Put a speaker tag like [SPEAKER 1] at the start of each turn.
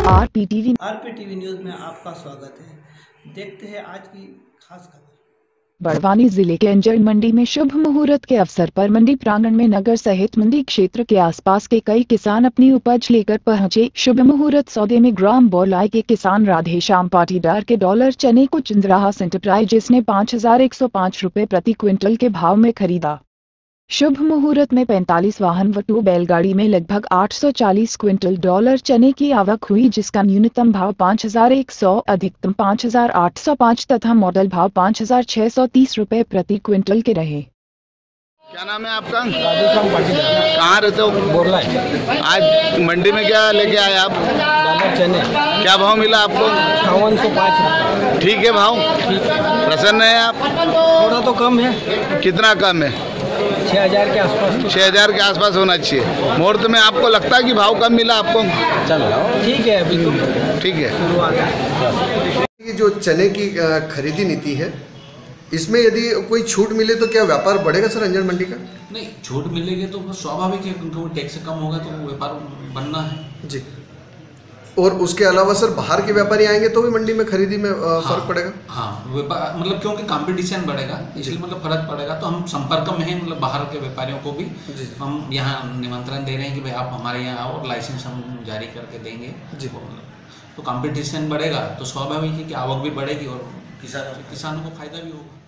[SPEAKER 1] आरपीटीवी news में आपका स्वागत है। देखते हैं आज की खास खबर।
[SPEAKER 2] बड़वानी जिले के अंजड़ मंडी में शुभ मुहूर्त के अवसर पर मंडी प्रांगण में नगर सहित मंडी क्षेत्र के आसपास के कई किसान अपनी उपज लेकर पहुंचे। शुभ मुहूर्त सौदे में ग्राम बोरलाई के किसान राधेश्याम पाटीदार के डॉलर चने को चंद्राहास एंटरप्राइजेस ने 5,105 रुपए प्रति क्विंटल के भाव में खरीदा। शुभ मुहूर्त में 45 वाहन व 2 बैलगाड़ी में लगभग 840 क्विंटल डॉलर चने की आवक हुई, जिसका न्यूनतम भाव 5,100, अधिकतम 5,805 तथा मॉडल भाव 5,630 रुपए प्रति क्विंटल के रहे।
[SPEAKER 3] क्या नाम है आपका?
[SPEAKER 4] राधेश्याम पाटीदार।
[SPEAKER 3] कहाँ रहते हो?
[SPEAKER 4] बोरलाई।
[SPEAKER 3] आज मंडी में क्या लेके आए आप?
[SPEAKER 4] डॉलर चने।
[SPEAKER 3] क्या भाव मिला आपको?
[SPEAKER 4] 5805।
[SPEAKER 3] ठीक है भाव? प्रसन्न है आप?
[SPEAKER 4] थोड़ा तो कम है।
[SPEAKER 3] कितना कम है?
[SPEAKER 4] 6,000 के आसपास।
[SPEAKER 3] 6,000 के आसपास होना चाहिए। मुहूर्त में आपको लगता है कि भाव कम मिला आपको?
[SPEAKER 4] चल रहा ठीक है, अभी
[SPEAKER 3] ठीक है।
[SPEAKER 5] ये जो चने की खरीदी नीति है, इसमें यदि कोई छूट मिले तो क्या व्यापार बढ़ेगा सर अंजड़ मंडी का?
[SPEAKER 6] नहीं, छूट मिलेगी तो स्वाभाविक है, क्योंकि वो टैक्स कम होगा तो व्यापार बनना है जी।
[SPEAKER 5] और उसके अलावा सर बाहर के व्यापारी आएंगे तो भी मंडी में खरीदी में फर्क पड़ेगा?
[SPEAKER 6] हाँ, व्यापार मतलब क्योंकि कंपटीशन बढ़ेगा, इसलिए मतलब फर्क पड़ेगा। तो हम संपर्क में हैं, मतलब बाहर के व्यापारियों को भी हम यहाँ निमंत्रण दे रहे हैं कि भाई आप हमारे यहाँ आओ, लाइसेंस हम जारी करके देंगे जी। तो कंपटीशन बढ़ेगा तो स्वाभाविक है कि आवक भी बढ़ेगी और किसानों को फायदा भी होगा।